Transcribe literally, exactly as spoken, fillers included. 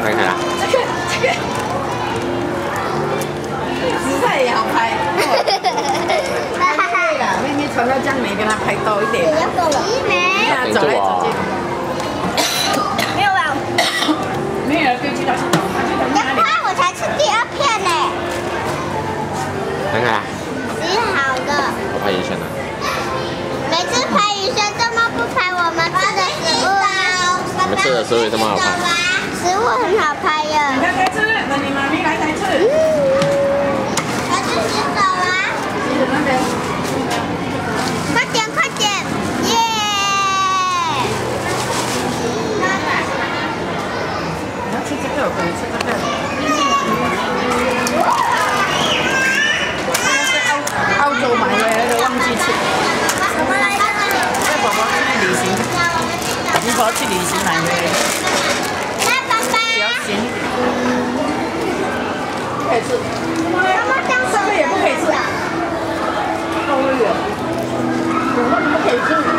看看啊。 这个这个，姿态也好拍。对了，妹妹传到江梅，跟她拍多一点。 要够了。没。 那走来走去。 没有吧？ 没有，飞机到去找他去等哪里？ 那我才吃第二片呢。 看看啊。 洗好的。 我拍鱼生了。 每次拍鱼生这么不拍我们吃的食物啊？ 我们吃的食物也这么好拍。 食物很好拍耶。 你来吃，那你妈咪来才吃。 要去洗手啊！ 洗手那边。 快点快点，耶！ 你要吃这个，我可以吃这个。澳澳洲买回来的忘记吃。 什么来着？ 带宝宝去旅行，你宝宝去旅行买回来的。 来，爸爸。 比较咸一点。不可以吃。 妈妈这样这个也不可以吃。够了，有什么不可以吃？